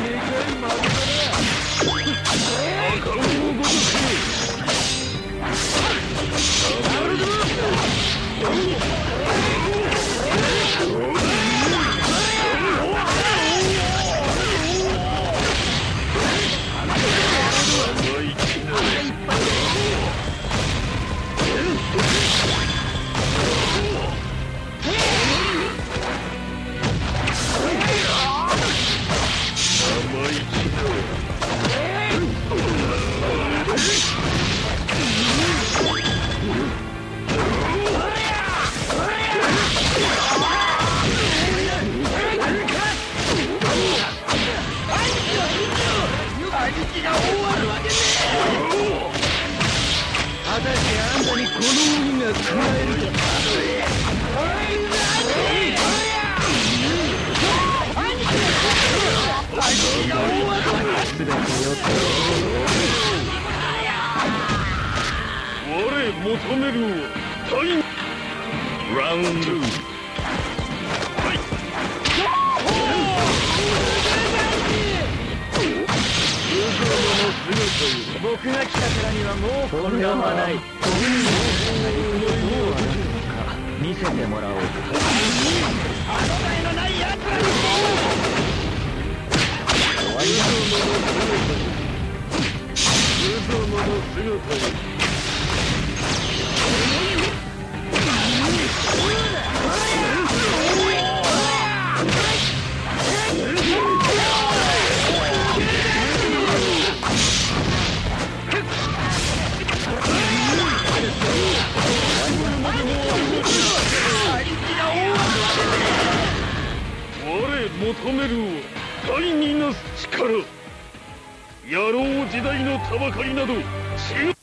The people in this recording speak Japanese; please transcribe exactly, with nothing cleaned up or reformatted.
求めるタイムラウンド僕が来たからにはもうこれはない。見せてもらおうか。後悔のないやつらに無様の姿に求める第二なす力。野郎時代のたばかりなど知る